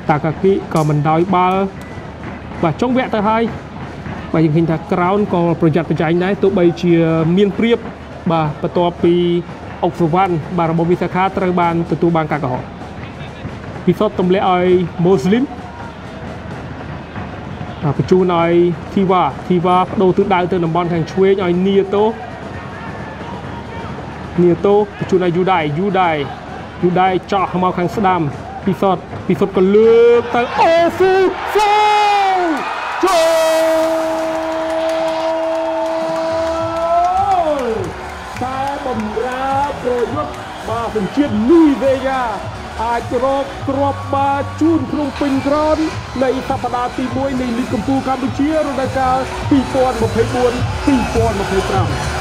តាកាគីក៏មិនដោយបាល់បាទចុងវគ្គទៅហើយបាទយើងឃើញថាក្រោនក៏ប្រយ័ត្នប្រយែងដែរទោះបីជាមានព្រៀបបាទបន្ទាប់ពីអុកសវណ្ណបាទរបស់វិសាខាត្រូវបានទទួលបានការកុហកពិសោធន៍ទម្លាក់ឲ្យម៉ូស្លីមបញ្ជូនឲ្យធីវ៉ាបដូរទិសដៅទៅតំបន់ខាងឆ្វេងឲ្យនីតូបញ្ជូនឲ្យយូដៃចោះមកខាងស្ដាំពិសោធន៍ក៏លើកទៅអូហ្វូហ្វូចូលតែបំរើប្រយុទ្ធបាទសញ្ជាតិលុយវេហ្គាអាចរកគ្រាប់បាល់ជូនក្នុងពេញក្រោននៃសប្តាហ៍ទី1នៃលីកកំពូលកម្ពុជារដូវកាល2024-2025